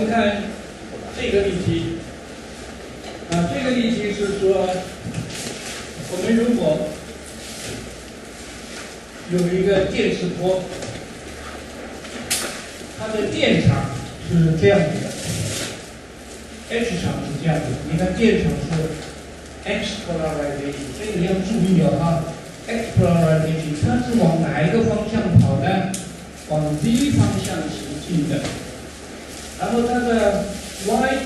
们看这个例题，这个例题是说，我们如果有一个电磁波，它的电场是这样子的 ，H 场是这样子，你看电场是 X polarization， 所以你要注意哦，X polarization 它是往哪一个方向跑呢？往 Z 方向行进的，然后它的 Y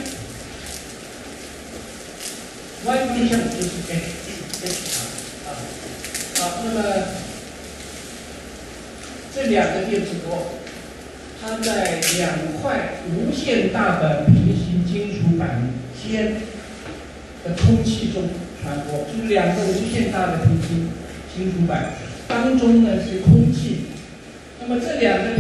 方向就是 H 场那么这两个电磁波，它在两块无限大的平行金属板间的空气中传播，就是两个无限大的平行金属板当中呢是空气。那么这个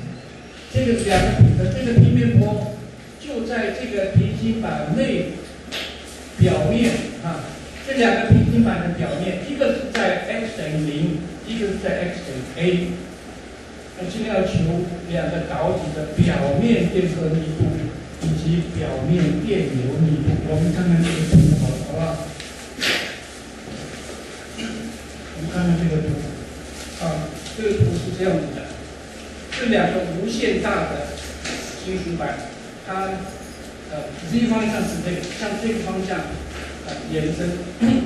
平面波就在这个平行板内表面这两个平行板的表面，一个是在 x 等于0，一个是在 x 等于 a。那现在要求两个导体的表面电荷密度以及表面电流密度。我们看看这个图好不好？我们看看这个图这个图是这样子的。这两个无限大的金属板，它Z 方向是这个，向这个方向延伸。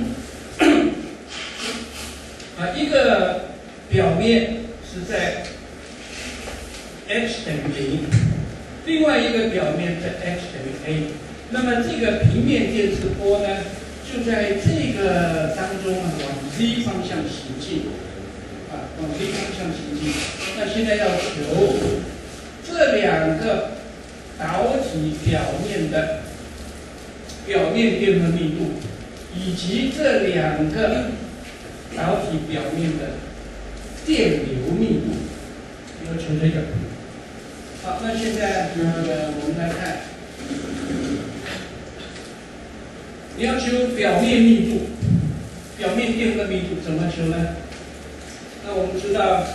一个表面是在 x 等于0，另外一个表面在 x 等于 a。那么这个平面电磁波呢，就在这个当中往 Z 方向行进。往 Z 方向行进，那现在要求这两个导体表面的表面电荷密度，以及这两个导体表面的电流密度，要求这个。好，那现在我们来看，你要求表面密度，表面电荷密度怎么求呢？那我们知道，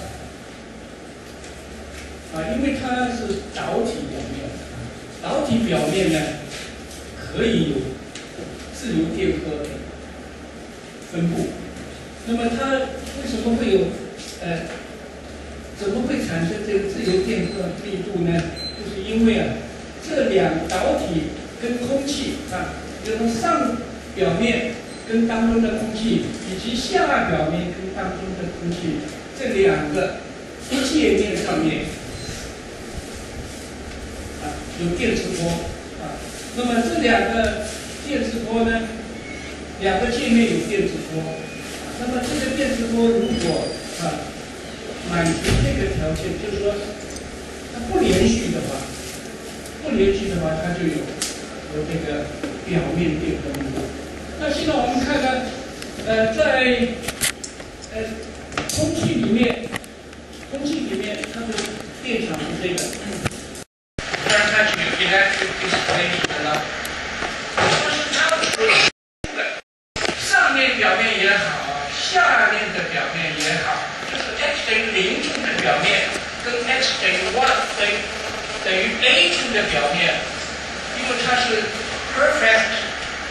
因为它是导体表面，导体表面呢可以有自由电荷分布。那么它为什么会有怎么会产生这个自由电荷密度呢？就是因为这两导体跟空气就是上表面跟当中的空气，以及下表面跟当中的空气，这两个界面上面有电磁波那么这两个电磁波呢，两个界面有电磁波那么这个电磁波如果满足这个条件，就是说它不连续的话，它就有这个表面电荷密度。那现在我们看看，在空气里面它的电场是这个，当然它是有 electric dissipation 了，就是它上面表面也好，下面的表面也好，就是 x 等于0处的表面跟 x 等于等于 a 处的表面，因为它是 perfect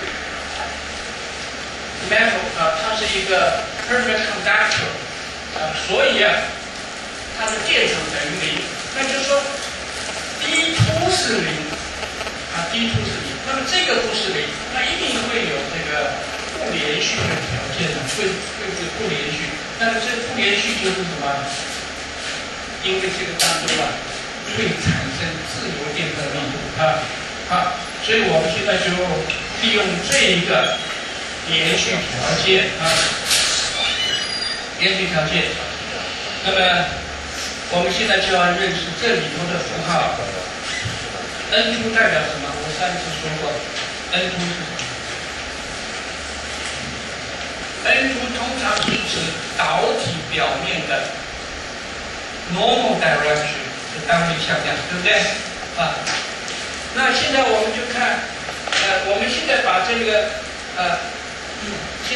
metal 它是一个 perfect conductor 所以它的电场等于0，那就是说 d2 是0d2 是0，那么这个不是0，那一定会有这个不连续的条件会是不连续。那么这不连续就是什么？因为这个当中会产生自由电荷密度所以我们现在就利用这一个连续条件那么我们现在就要认识这里头的符号 N2 代表什么？我上一次说过 N2 是什么？ N2 通常是指导体表面的 normal direction 的单位向量，对不对？那现在我们就看，我们现在把这个现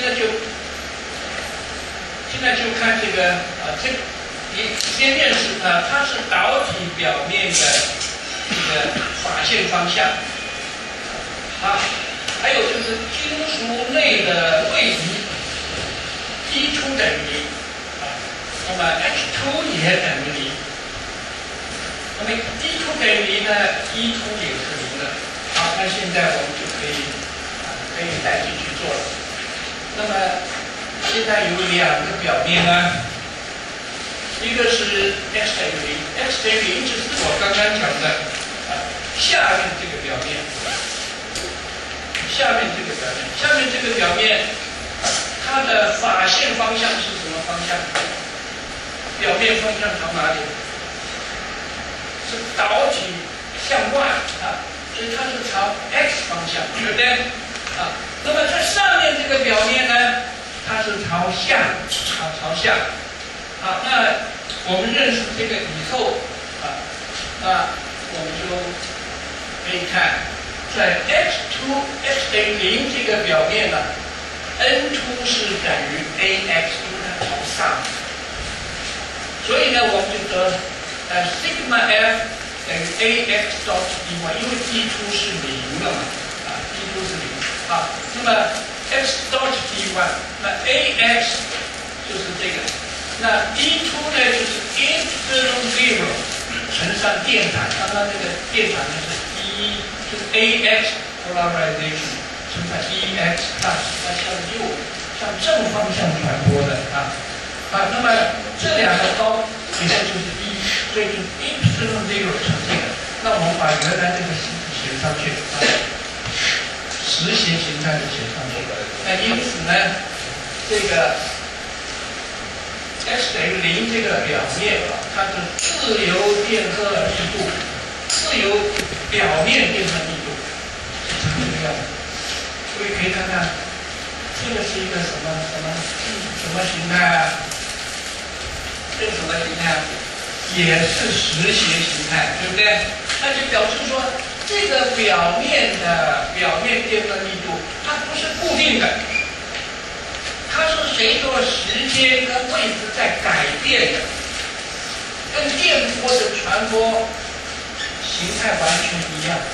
在就看这个先认识它是导体表面的这个个法线方向。啊，还有就是金属内的位移 ，E2 等于0，那么 H2 也等于0。那么 E2 等于0呢 ，E2 也是0的。好，那现在我们就可以带进去做了。那么现在有2个表面呢，一个是 x 等于0 ，x 等于0就是我刚刚讲的下面这个表面。下面这个表面，它的法线方向是什么方向？表面方向朝哪里？是导体向外啊，所以它是朝 x 方向，对不对？啊，那么这上面这个表面呢，它是朝下，朝下。啊，那我们认识这个以后啊，那我们就可以看。在 x2 x 等于0这个表面呢 ，n2 是等于 ax， 因为它朝上，所以呢，我们就得sigma f 等于 ax dot dy， 因为 d2 是0了嘛，d2 是0，那么 x dot dy， 那 ax 就是这个，那 d2 呢就是 epsilon 0乘上电场，刚刚那个电场就是就是 ax polarization 乘上 ex plus， 它向正方向传播的那么这2个高其实就是1，所以就是 epsilon 0乘这个。那我们把原来这个形式写上去实谐形态的写上去。那因此呢，这个 x 等于0这个表面它是自由电荷密度。自由表面电荷密度是成这个样子，各位可以看看，这个是一个什么形态啊？这是什么形态？也是实谐形态，对不对？那就表示说，这个表面电荷密度它不是固定的，它是随着时间跟位置在改变的，跟电波的传播。形态完全一样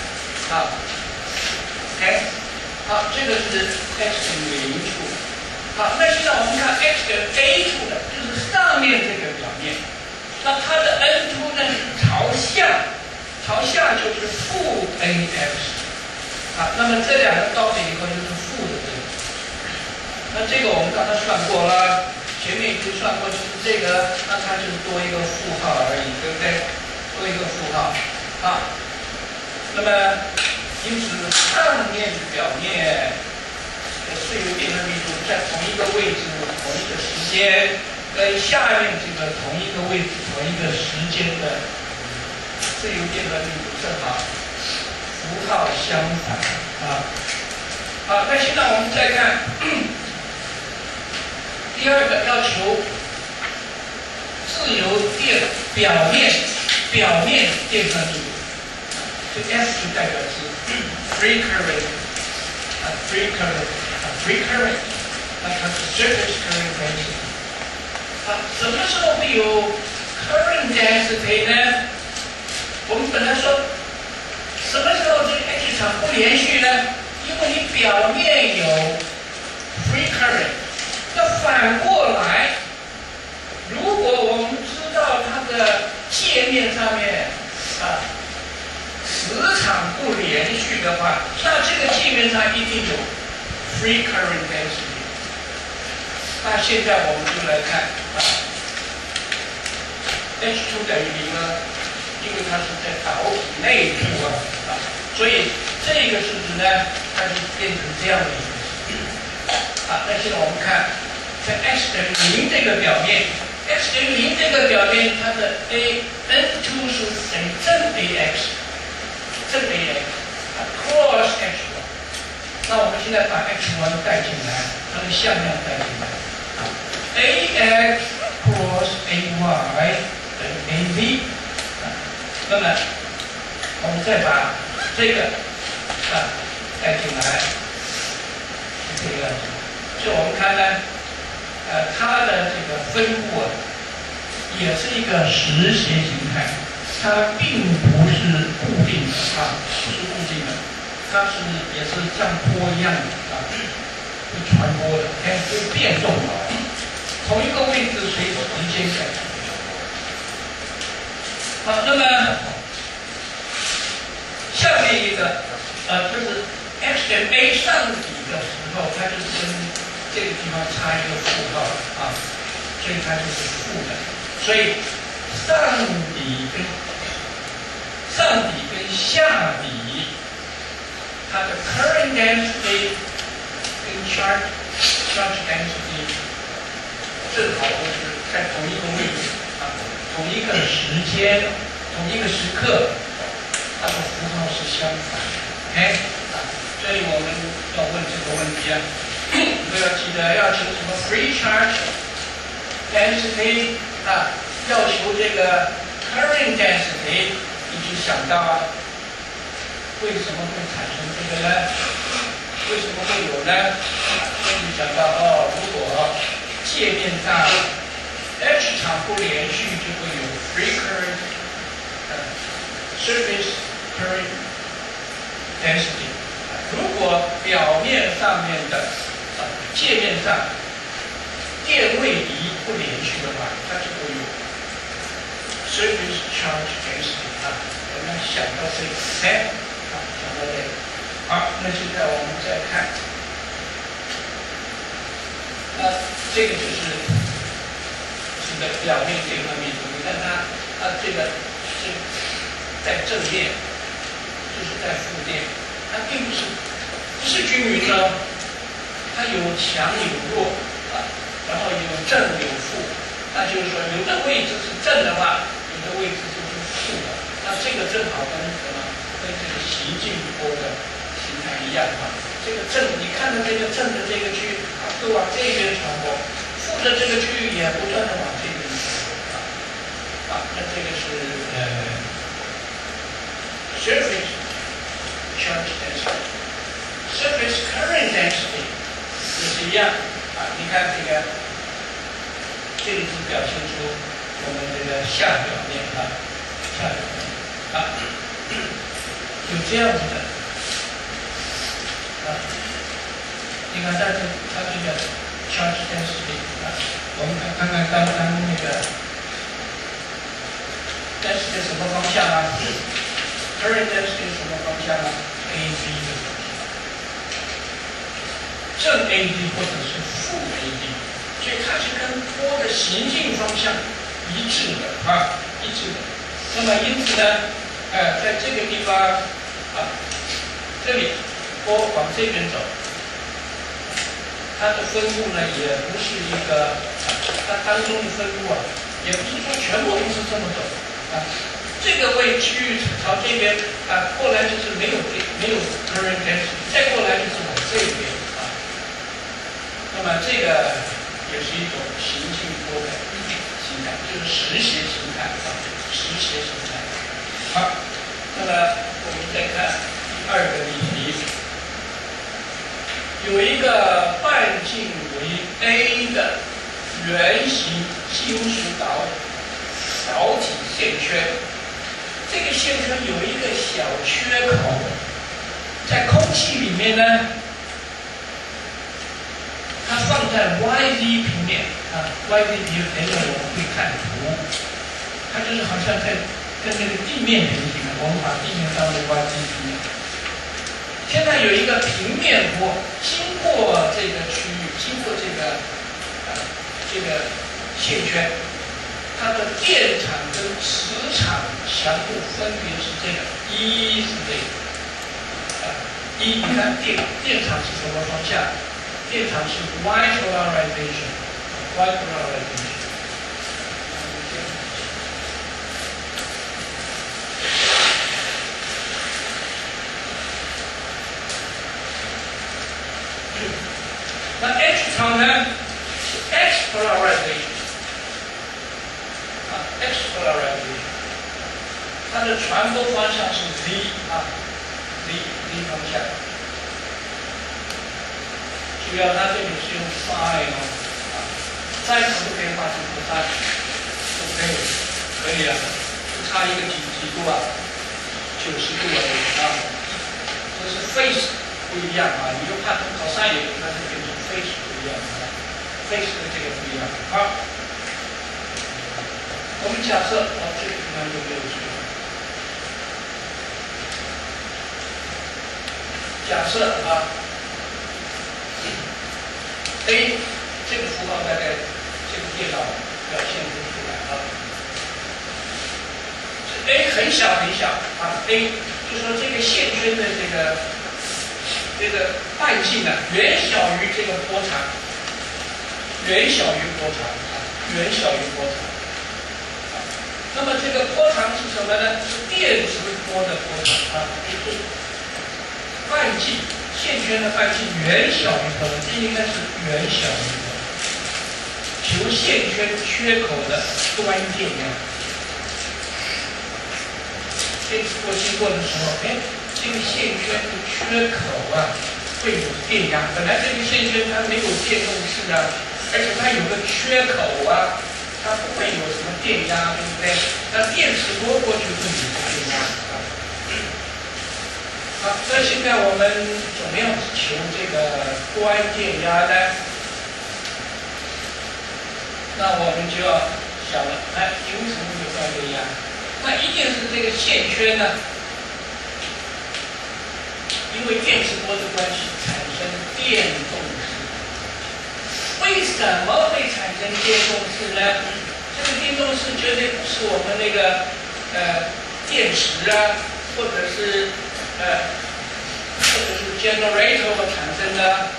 ，OK， 好，这个是 x 等于0处，好，那现在我们看 x 等于 a 处的，就是上面这个表面，那它的 n2 呢是朝下就是负 ax， 那么这2个到这以后就是负的这个，那这个我们刚才算过了，前面已经算过就是这个，那它就是多一个负号而已，对不对？多一个负号。那么因此上面表面的自由电荷密度在同一个位置、同一个时间，跟下面这个同一个位置、同一个时间的自由电荷密度正好符号相反好，那现在我们再看第2个要求自由电表面电荷密度。这 S 就代表是 free current， 那它是 surface current density。什么时候会有 current density 呢？我们本来说，什么时候这个 H 场不连续呢？因为你表面有 free current， 那反过来，如果我们知道它的界面上面磁场不连续的话，那这个界面上一定有 free current density。那现在我们就来看H2 等于0呢，因为它是在导体内部所以这个式子呢，它就变成这样的一个式子。那现在我们看，在 x 等于0这个表面 ，x 等于0这个表面，它的 n2 是等于正 ax。正 ax cross h1， 那我们现在把 h1 带进来，它的向量带进来，ax cross ay 等于 av， 那么我们再把这个带进来，是这个样子。所以我们看呢，它的这个分布也是一个实谐形态。 它并不是固定的不是固定的，它也是像波一样的会传播的，会变动的，同一个位置随时间改变。好，那么下面一个就是 x 点 a 上底的时候，它就是跟这个地方差一个负号所以它就是负的。所以上底跟下底，它的 current density 跟 charge density 正好都是在同一个位置同一个时间、同一个时刻，它的符号是相反的。所以我们要问这个问题都要记得要求什么 free charge density 要求这个 current density， 一直想到为什么会产生这个呢？为什么会有呢？一直想到如果界面上 H 场不连续，就会有 free current surface current density。如果表面上面的界面上电位移不连续的话，它就会有 surface charge density 我们想到这个想到这个。好，那现在我们再看，这个就是表面电荷密度。你看它这个是在正面，就是在负电，它并不是均匀的，它有强有弱然后有正有负。那就是说，有的位置是正的话，有的位置就是负的。那这个正好跟什么？跟这个习近波的形态一样这个正，你看到这个正的这个区域，都往这边传播；负的这个区域也不断的往这边传播那这个是surface charge density、surface current density 也是一样你看这个。这里是表现出我们这个下表面下表面有这样子的你看它这个 charge density 我们看看刚刚那个 density 什么方向current density 什么方向？AB 的方向，正 AB 或者是负 AB。所以它是跟波的行进方向一致的一致的。那么因此呢，在这个地方这里波往这边走，它的分布呢也不是一个，它当中的分布也不是说全部都是这么走这个位区域朝这边过来就是没有 current density， 再过来就是往这边那么这个。也是一种行进波的形态，就是实谐形态实谐形态。好，那么我们再看第二个例题，有一个半径为 a 的圆形金属导体线圈，这个线圈有一个小缺口，在空气里面呢。它放在 YZ 平面YZ 平面我们会看图，它就是好像跟那个地面平行的，我们把地面当作 YZ 平面。现在有一个平面波经过这个区域，经过这个线圈，它的电场跟磁场强度分别是这个，一是这个你看电场是什么方向？电场是 Y polarization，Y polarization。那 H 场呢是 X polarization， X polarization， 它的传播方向是 Z 方向。主要它这里是用 sin sin 可不可以画成 cos？ 可以，可以差一个几度啊？90度而已啊。这是 phase 不一样啊，你就看从 cosine 也它是变成 phase 不一样啊 ，phase 的这个不一样啊。我们假设这个地方就没有这个。假设啊 ，A 这个符号大概这个电脑表现不出来啊。A 很小很小啊 ，A 就说这个线圈的这个半径呢，远小于这个波长，远小于波长啊，远小于波长。那么这个波长是什么呢？是电磁波的波长啊，就是半径线圈的半径远小于波长，这应该是远小于波长。求线圈缺口的端电压。电磁波经过的时候，这个线圈的缺口啊，会有电压。本来这个线圈它没有电动势啊，而且它有个缺口啊，它不会有什么电压，对不对？那电磁波过去会有电压啊。好，那现在我们怎么样求这个端电压呢？那我们就要想了，你为什么会有端电压？那一定是这个线圈呢，因为电磁波的关系产生电动势。为什么会产生电动势呢？这个电动势绝对不是我们那个电池啊，或者是 generator 产生的，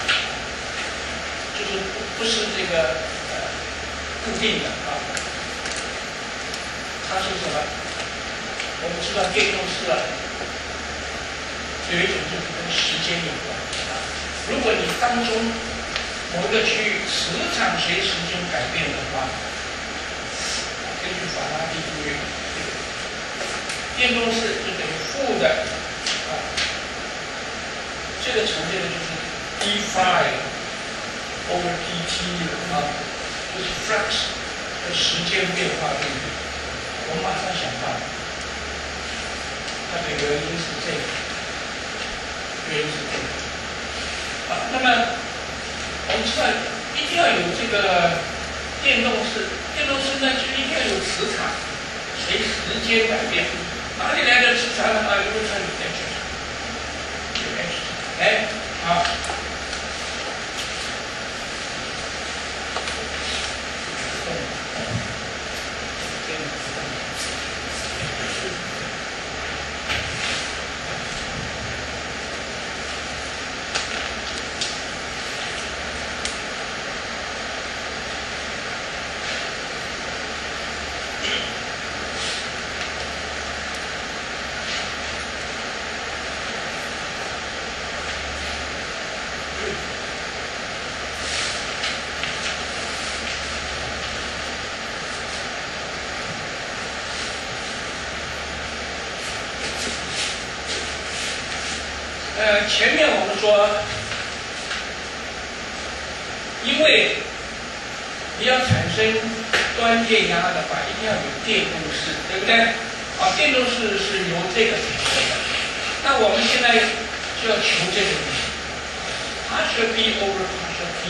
就是不是这个固定的啊。它是什么？我们知道电动势啊，有一种就是跟时间有关啊。如果你当中某一个区域磁场随时间改变的话，根据法拉第定律，电动势就等于负的啊，这个呈现的就是 d phi over dt 啊，就是 flux 的时间变化定律。我马上想到，它的原因是这个，原因是这个。啊，那么我们知道一定要有这个电动势，电动势呢就一定要有磁场，随时间改变。哪里来的磁场呢？因为它有 H 场，有 H 场。好。前面我们说，因为你要产生端电压的话，一定要有电动势，对不对？啊，电动势是由这个产生的。那我们现在就要求这个东西 ，partial B over partial T。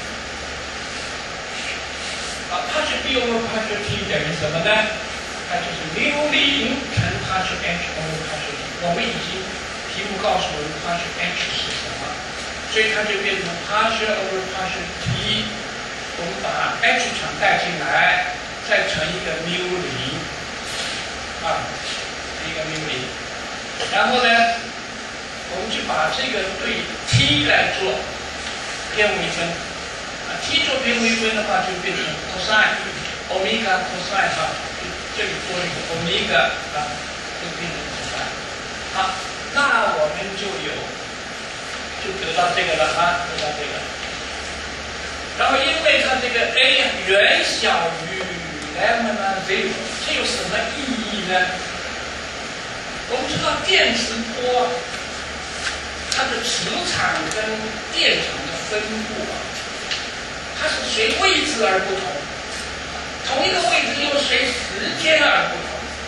啊 ，partial B over partial T 等于什么呢？它就是μ0乘 partial H over partial T。我们已经题目告诉我们 partial H 是什么，所以它就变成 partial over partial T。我们把 H 场带进来，再乘一个μ0，啊，一个μ0。然后呢，我们就把这个对 T 来做偏微分。啊 ，T 做偏微分的话，就变成 cosine omega cosine 哈，这里多一个 omega 啊，就变成 cosine。好。那我们就得到这个了啊，得到这个。然后因为它这个 a 远小于 lambda 0，这有什么意义呢？我们知道电磁波它的磁场跟电场的分布啊，它是随位置而不同，同一个位置又随时间而不同。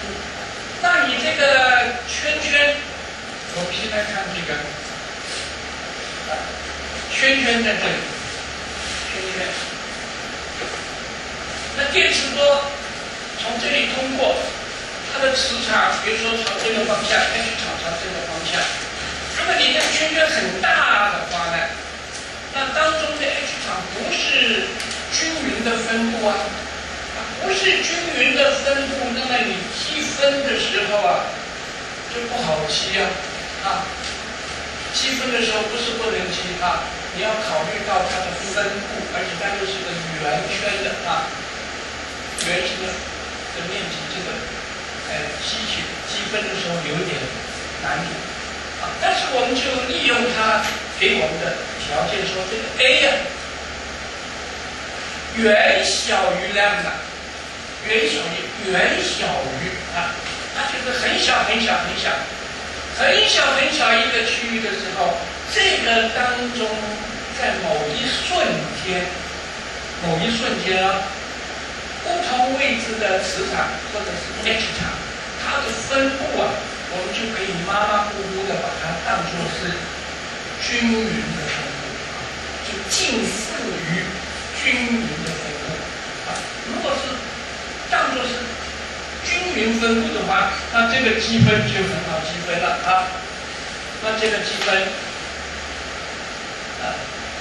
圈在这里，圈圈。那电磁波从这里通过，它的磁场，比如说朝这个方向 ，H 场朝这个方向。如果你这个圈圈很大的话呢，那当中的 H 场不是均匀的分布啊，不是均匀的分布，那么你积分的时候啊，就不好积啊，积分的时候不是不能积啊，你要考虑到它的分布，而且它又是个圆圈的啊，圆形的面积，这个积分的时候有点难度啊。但是我们就利用它给我们的条件说，这个 A 呀、远小于 lambda， 远小于啊，它就是很小很小很小。很小一个区域的时候，这个当中在某一瞬间啊，不同位置的磁场或者是 H 场，它的分布啊，我们就可以马马虎虎的把它当作是均匀的分布啊，就近似于均匀的分布啊。如果是当作是均匀分布的话，那这个积分就很好积分了啊。那这个积分啊，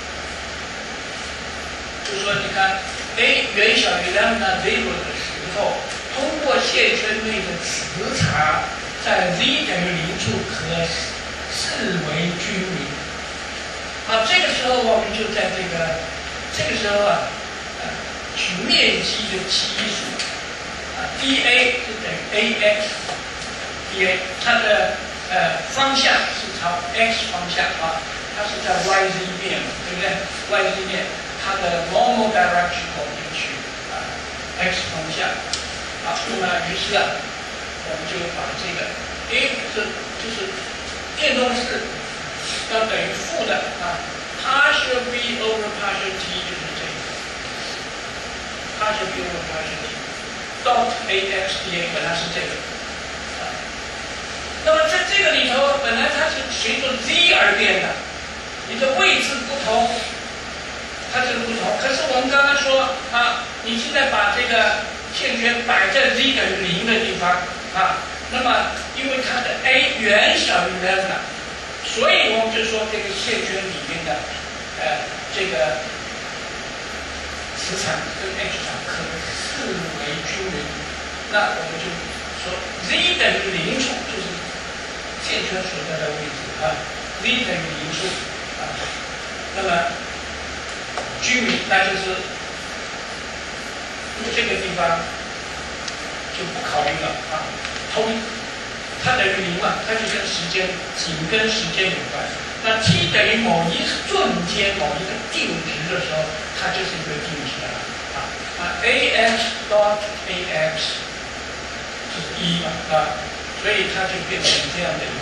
就是说，你看 A 远小于 lambda 0的时候，通过线圈内的磁场在 z 等于0处可视为均匀。啊，这个时候我们就在这个时候啊，取面积的基数。dA 是等于 ax，dA 它的方向是朝 x 方向啊，它是在 yz 面，对不对 ？yz 面它的 normal direction 我们就取x 方向。好，那么于是啊，我们就把这个 A 就是变动式要等于负的啊 ，partial b over partial t 就是这个 partial b over partial t。dot ax dA 本来是这个，那么在这个里头，本来它是随着 z 而变的，你的位置不同，它这个不同。可是我们刚刚说啊，你现在把这个线圈摆在 z 等于0的地方啊，那么因为它的 a 远小于 lambda， 所以我们就说这个线圈里面的这个磁场跟 H 场可视为均匀，那我们就说 z 等于0处就是线圈所在的位置啊 ，z 等于0处啊，那么均匀那就是这个地方就不考虑了啊，它等于0嘛，它就跟时间紧跟时间有关。那 t 等于某一瞬间某一个定值的时候，它就是一个定值了啊。ax dot ax 是1嘛啊，所以它就变成这样的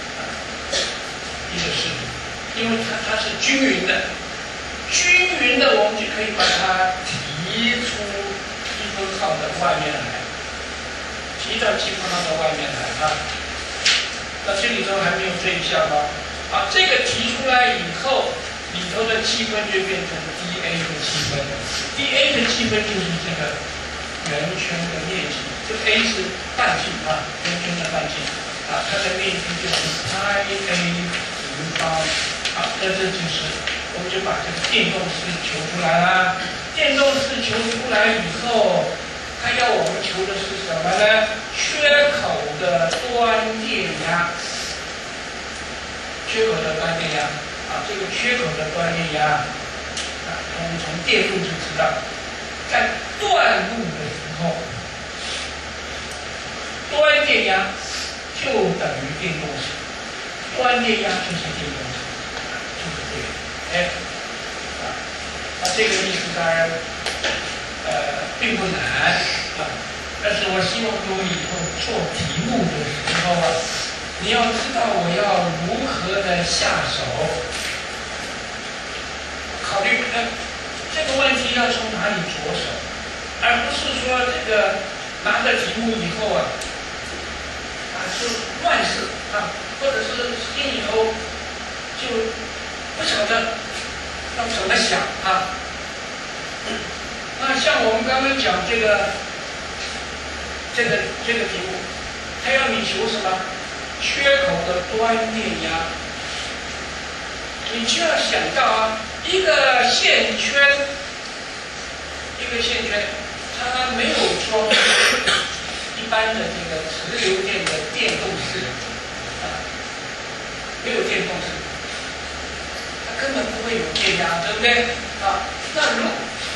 一个式，因为它是均匀的，我们就可以把它提出积分号的外面来，提到积分号的外面来啊。那这里头还没有这一项吗？啊，这个提出来以后，里头的积分就变成 dA 的积分 ，dA 的积分就是这个圆圈的面积，这个 A 是半径啊，圆圈的半径啊，它的面积就是 πa 平方啊，那这就是我们就把这个电动式求出来啦。电动式求出来以后，它要我们求的是什么呢？缺口的端电压。缺口的端电压啊，这个缺口的端电压啊，我们从电路就知道，在断路的时候，端电压就等于电动势，端电压就是电动势，就是这个 F 啊，这个意思当然并不难啊，但是我希望各位以后做题目的时候啊。你要知道我要如何的下手，考虑这个问题要从哪里着手，而不是说这个拿着题目以后啊，是乱试啊，或者是心里头就不晓得要怎么想啊？那像我们刚刚讲这个题目，它要你求什么？缺口的端电压，你就要想到啊，一个线圈，它没有装一般的这个直流电的电动式啊，没有电动式，它根本不会有电压，对不对？啊，那如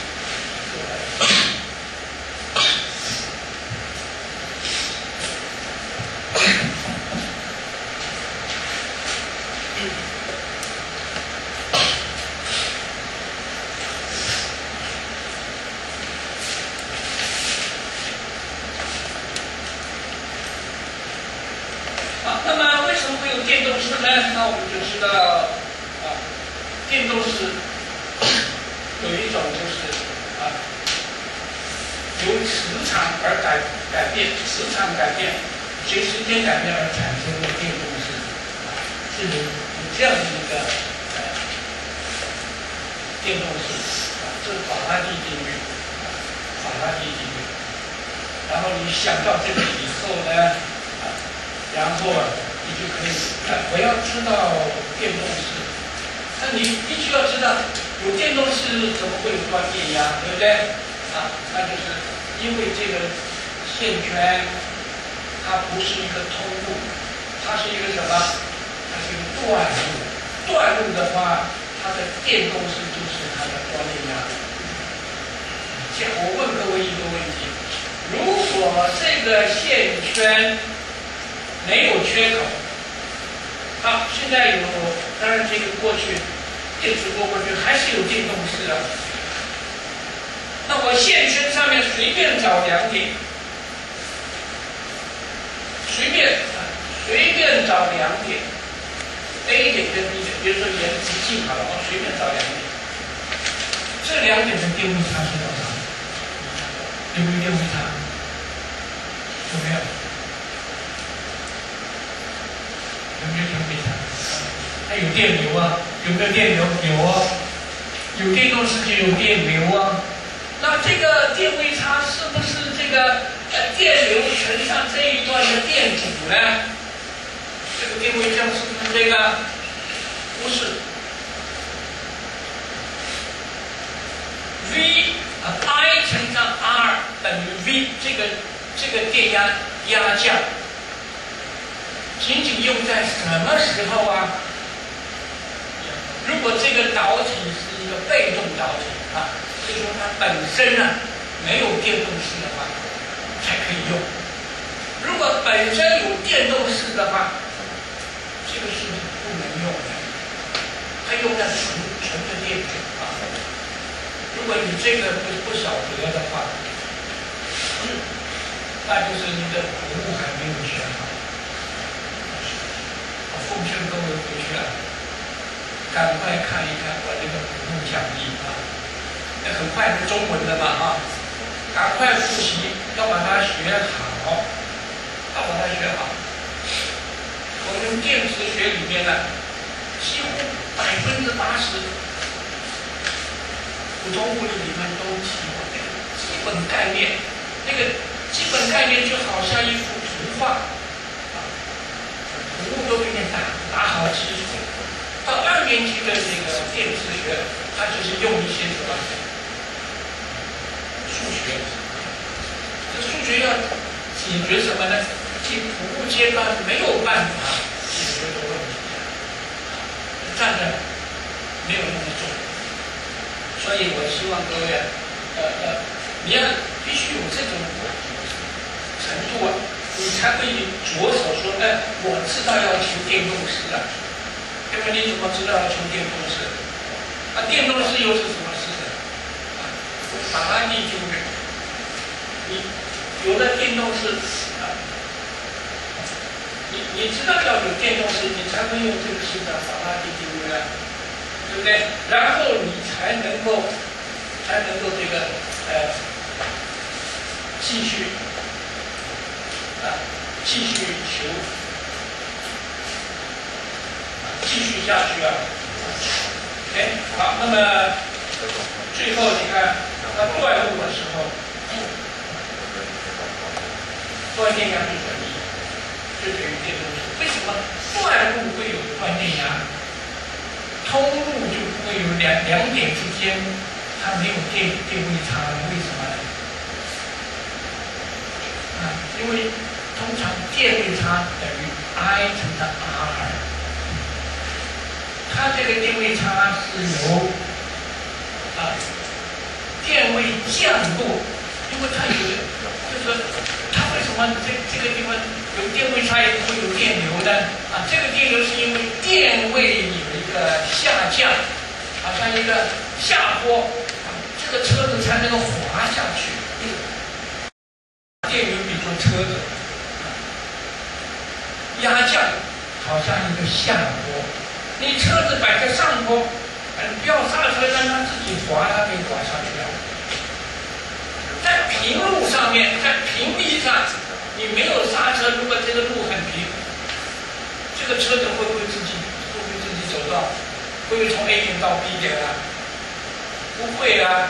那么为什么会有电动式呢？那我们就知道啊，电动式有一种就是啊，由磁场而改变，磁场改变，随时间改变而产生的电动式，是有这样的一个电动式啊，这是法拉第定律，法拉第定律。然后你想到这个以后呢？然后你就可以，我要知道电动式，那你必须要知道有电动式怎么会有端电压，对不对？啊，那就是因为这个线圈它不是一个通路，它是一个什么？它是一个断路。断路的话，它的电动式就是它的端电压。我问各位一个问题：如果这个线圈没有缺口，好，现在有，当然这个过去电磁波过去还是有电动式的。那我线圈上面随便找2点，随便找2点 ，A 点跟 B 点，比如说沿直径好了，我随便找2点，这2点的电位差是多少？有没有电位差？有没有？有没有电位差？它有电流啊，有没有电流？有啊，有电动式就有电流啊。那这个电位差是不是这个电流乘上这一段的电阻呢？这个电位差是不是这个？不是。V I 乘上 R 等于 V， 这个电压压降。仅仅用在什么时候啊？如果这个导体是一个被动导体啊，就是说它本身呢没有电动式的话，才可以用。如果本身有电动式的话，这个是不能用的，它用在纯的电阻啊。如果你这个不晓得的话，那就是你的古物还没有学好。奉劝各位回去啊，赶快看一看我这个古物讲义啊，那很快是中文的嘛啊，赶快复习，要把它学好，要把它学好。我们电磁学里面呢，几乎80%，普通物理里面都提过这个基本概念，那个基本概念就好像一幅图画。图都给你打好基础，到2年级的这个电磁学，它就是用一些什么数学，这数学要解决什么呢？其服务阶段没有办法解决的问题，占的没有那么重，所以我希望各位你要必须有这种程度啊。你才会着手说，我知道要求电动式了，因为你怎么知道要求电动式？啊，电动式又是什么式呢？啊，法拉第定律。你有了电动式啊，你知道要有电动式，你才会用这个式的法拉第定律啊，对不对？然后你才能够这个继续。继续求，继续下去啊！ OK， 好，那么最后你看它断路的时候，断电压就等于就等于电动势。为什么断路会有断电压？通路就不会有两点之间它没有电位差，为什么呢？因为通常电位差等于 I 乘上 R， 它这个电位差是由电位降落，因为它有就是它为什么这个地方有电位差也不会有电流呢？这个电流是因为电位有一个下降，好像一个下坡，这个车子才能够滑下去。电流比作车子压降，好像一个下坡。你车子摆在上坡，你不要刹车，让它自己滑，它可以滑下去了。在平路上面，在平地上，你没有刹车，如果这个路很平，这个车子会不会自己走到？会不会从 A 点到 B 点啊？不会啊。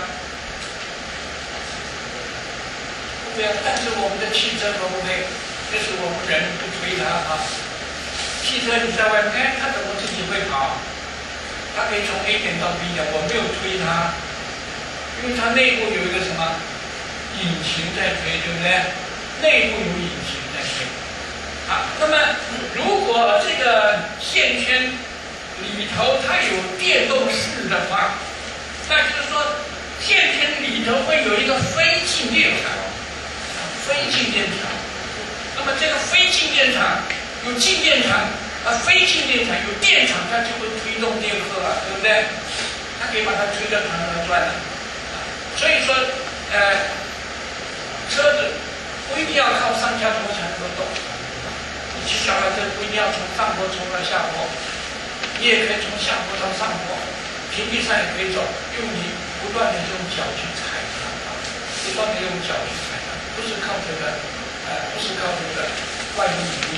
对啊，但是我们的汽车可不可以？就是我们人不推它啊。汽车你在外面，它怎么自己会跑？它可以从 A 点到 B 点，我没有推它，因为它内部有一个什么引擎在推，对不对？内部有引擎在推。那么如果这个线圈里头它有电动势的话，那就是说线圈里头会有一个非静电场。非静电场，那么这个非静电场有静电场，非静电场有电场，它就会推动电荷了，对不对？它可以把它推得团团转的。所以说，车子不一定要靠上下坡才能够动，你骑小白车不一定要从上坡冲到下坡，你也可以从下坡到上坡，平地上也可以走，用你不断的用脚去踩它，不断的用脚去踩它。不是靠这个，不是靠这个外力引力。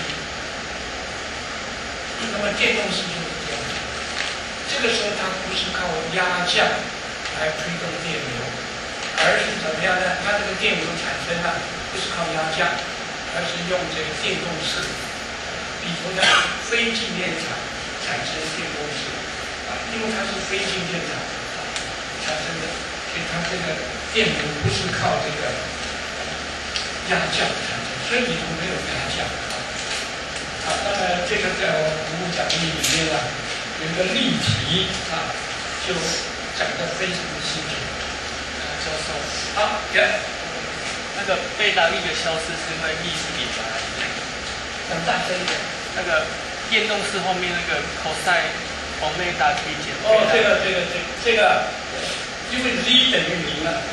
那么电动势就是这样，这个时候它不是靠压降来推动电流，而是怎么样呢？它这个电流产生了，不是靠压降，而是用这个电动势里头的非静电场产生电动势因为它是非静电场产生的，所以它这个电流不是靠这个。压降产生，所以里头没有压降。那么这个在我服务讲义里面呢，有一个例题就讲得非常的清楚。 教授， 好， 那个贝达力的消失是因为力是比转来的。 很大声一点。 那个电动式后面那个 cos 欧米伽可以减。 这个，因为 z 等于0了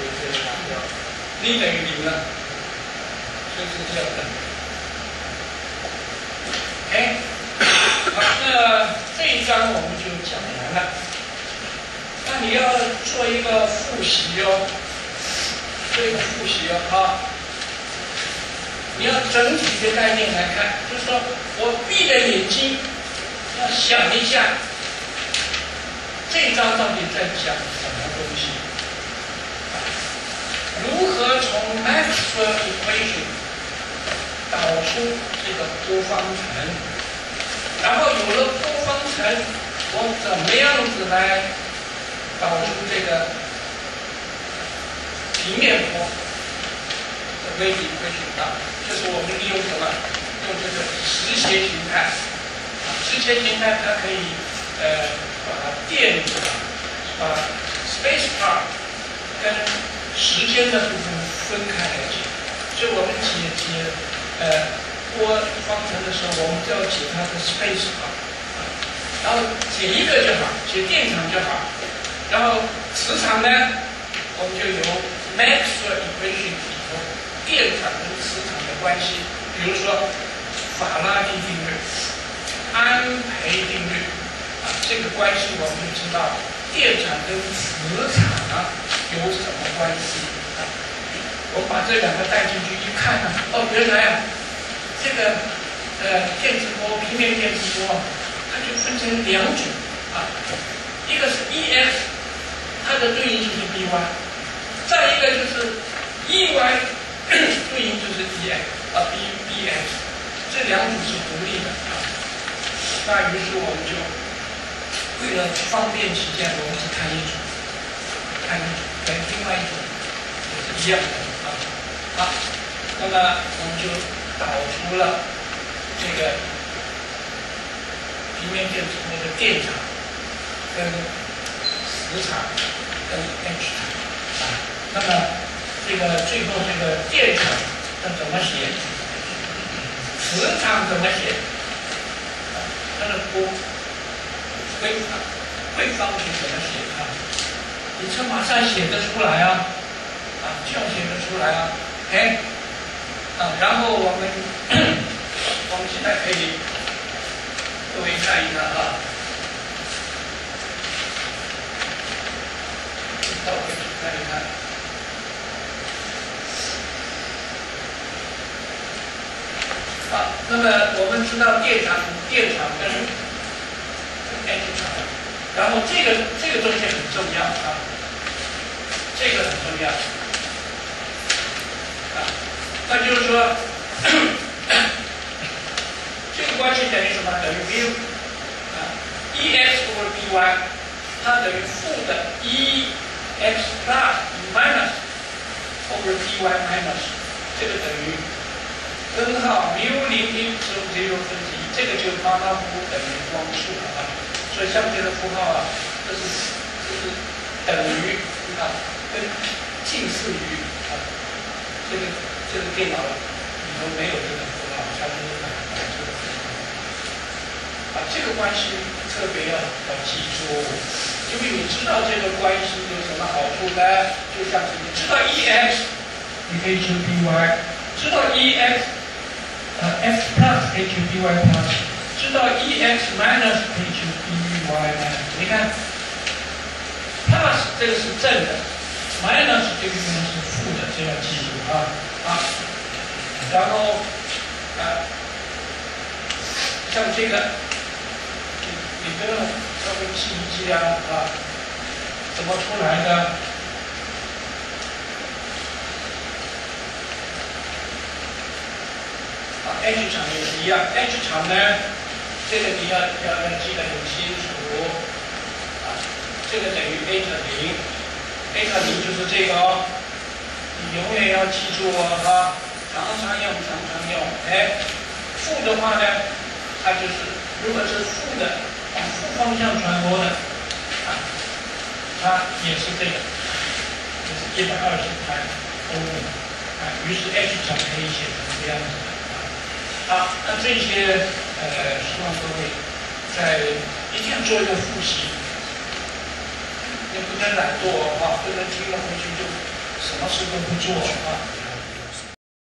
，z 等于0了。就是这样的。好，那这一章我们就讲完了。那你要做一个复习哦，做一个复习哦你要整体的概念来看，就是说我闭着眼睛要想一下，这一章到底在讲什么东西？如何从 Maxwell equation导出这个波方程，然后有了波方程，我怎么样子来导出这个平面波的 wave equation 就是我们利用什么？用这个时谐形态。时谐形态它可以把电子把 space part 跟时间的部分分开来解，所以我们解波方程的时候，我们就要解它的 space part，然后解一个就好，解电场就好，然后磁场呢，我们就由 Maxwell equation 里头电场跟磁场的关系，比如说法拉第定律、安培定律这个关系我们就知道电场跟磁场有什么关系我们把这两个带进去一看原来这个电磁波、平面电磁波，它就分成两种一个是 EX， 它的对应就是 BY， 再一个就是 EY 对应就是 BX， 这两组是独立的啊。那于是我们就为了方便起见，我们只看一组，跟另外一组也是一样的啊。好，那么我们就导出了这个平面电子波的电场跟磁场跟 H 场啊。那么这个最后这个电场它怎么写？磁场怎么写？它的波会方程怎么写啊？你这马上写得出来啊！就写得出来啊！哎，然后我们现在可以各位看一看啊，到位看一看。好，那么我们知道电场跟 H 场，然后这个东西很重要啊，这个很重要啊，那就是说这个关系等于什么？等于 mu 啊 ，EX over BY， 它等于负的 EX plus minus over BY minus， 这个等于根号 mu 0 之0分之1，这个就马马虎虎等于光速了啊。所以像这个符号啊，这是等于啊，跟近似于啊，这个电脑里头没有这个符号，它就是这个符号。这个关系特别要记住，因为你知道这个关系有什么好处呢？就像是你知道 EX， 你可以求 BY， 知道 EX， X plus 可以求 BY plus， 知道 EX minus 可以求 BY minus。你看 plus 这个是正的 ，minus 这个是负的，这要记住啊。然后像这个。你跟我稍微记一记啊，怎么出来的？H 场也是一样 ，H 场呢，这个你要记得很清楚这个等于 A 乘0 ，A 乘0就是这个哦，你永远要记住哦常常用。负的话呢，它就是如果是负的。往负方向传播的它也是这个，也是120台欧姆于是 H 场可以写成这样子的好，那这些希望各位一定要做一个复习，也不能懒惰不能听了回去就什么事都不做